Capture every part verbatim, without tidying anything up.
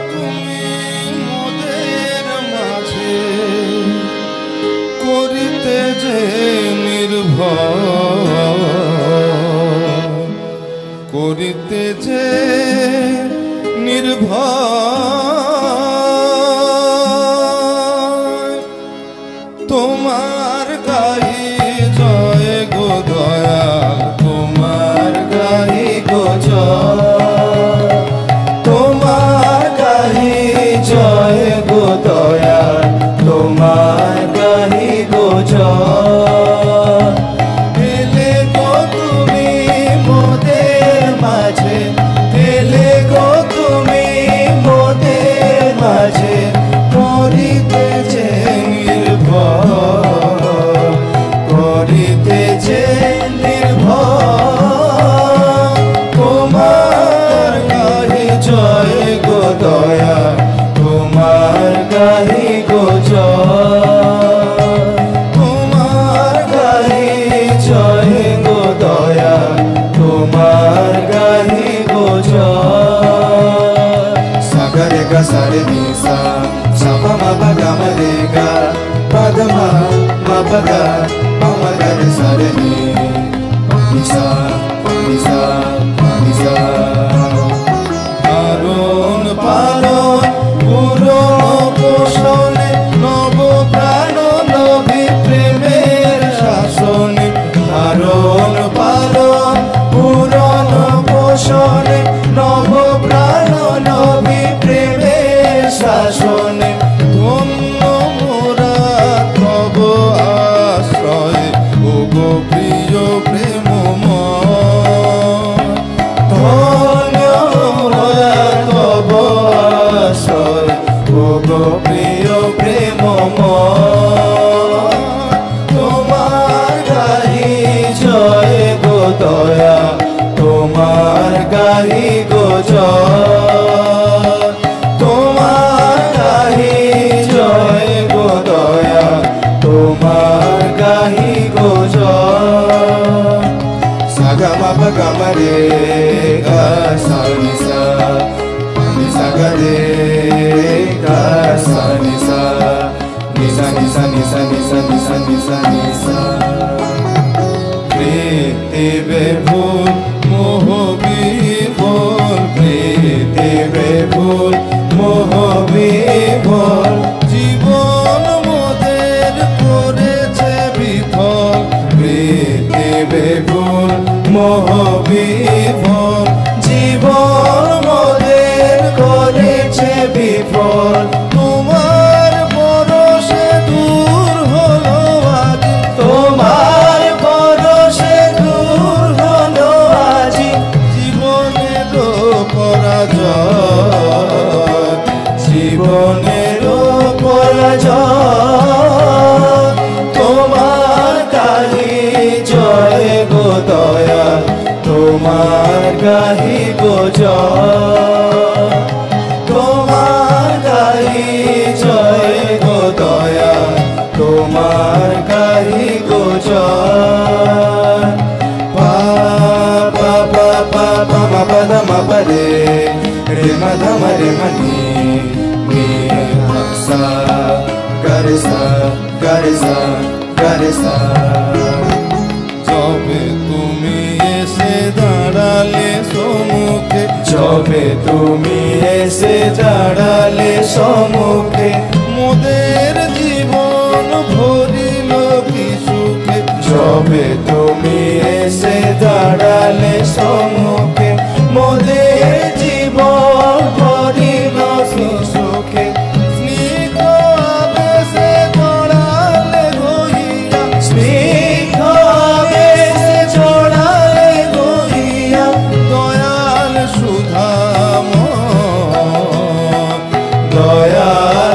তুমি মোদের মাঝে করিতে যে নির্ভয় করিতে যে নির্ভয় তোমার গাহি জয় গো দয়াল তোমার গাহি গো জয় তোমার গাহি জয় গো দয়াল তোমার গাহি গো জয় এলে গো তুমি মোদের মাঝে এলে গো তুমি মোদের মাঝে করিতে যে নির্ভয় করিতে যে নির্ভয় তোমার গাহি জয় গো দয়া তোমার গাহি গো জয় তোমার গাহি জয় গো দয়া তোমার গাহি গো জয় সাগা রে গা সা রে নি সা সা পা মা পা গা মা রে গা পা ধা মা মা পা গা পা মা গা রে সা রে নি নি সা নি সা নি সা পালন পালন পুরনো পোষণে নব প্রাণ নবী প্রেমের শাসনে পালন পালন পুরনো পোষণে নব প্রাণ নবী প্রেমের শাসনে ধন্য মোরা তব আশ্রয়ে ও গো প্রিয় প্রেমময় ধন্য মোরা তব আশ্রয়ে ও গো প্রিয় প্রেমময় তোমার গাহি জয় গো দয়া তোমার গাহি গো জয় তোমার গাহি জয় গো দয়া তোমার গাহি গো জয় সাগা মা পা গা মা রে গা সা নি সা নি সা গা রে গা সা নি সা নি সা নি সা নি সা নি সা নি সা নি সা নি সা প্রীতি বেভুল মোহ বিভোল প্রীতি বেভুল মোহ বিভোল জীবন মোদের করেছে বিফল প্রীতি বেভুল মোহ বিভোল জীবন মোদের করেছে বিফল তোমার পরশে দূর হলো আজ তোমার পরশে দূর হলো আজ জীবনের পরাজয় জীবনের পরাজয় তোমার গাহি জয় গো দয়া তোমার গাহি গো জয় তোমার গাহি জয় গো দয়া তোমার গাহি গো জয় পা পা পা পা পা মা পা ধা মা পা রে রে মা ধা মা রে মা নি নি সা গা রে সা গা রে সা গা রে সা যবে তুমি এসে দাঁড়ালে সম্মুখে যবে তুমি এসে দাঁড়ালে সম্মুখে মোদের জীবন ভরিল কি সুখে যবে তুমি এসে দাঁড়ালে সম্মুখে মোদের জীবন ভরিল কি সুখে স্নিগ্ধ আবেশে জড়ালে গইয়া স্নিগ্ধ আবেশে জড়ালে গইয়া দয়াল সুধাময় দয়াল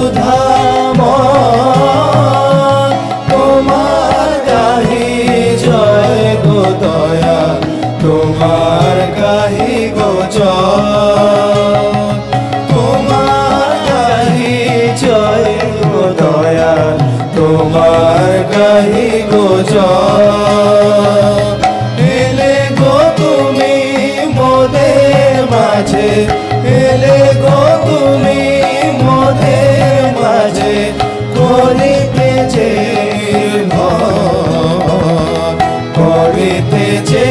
সুধাময় তোমার গাহি জয় গো দয়া তোমার গাহি গো জয় তোমার গাহি জয় গো দয়া তোমার গাহি গো জয় এলে গো তুমি মোদের মাঝে এলে গো তুমি করিতেছে নির্ভর করিতেছে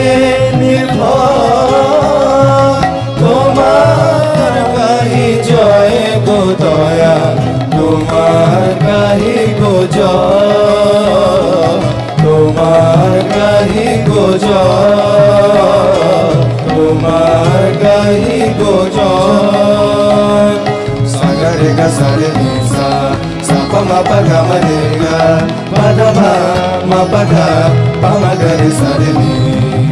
নির্ভর তোমার গাহি জয় গো দয়া তোমার গাহি গো জয় তোমার গাহি গো জয় তোমার গাহি গো জয় সাগরে গা সারে নিসা সাপা মাপা গা মরে গা পাদা মা মাপা গা পামা গরে সারে নি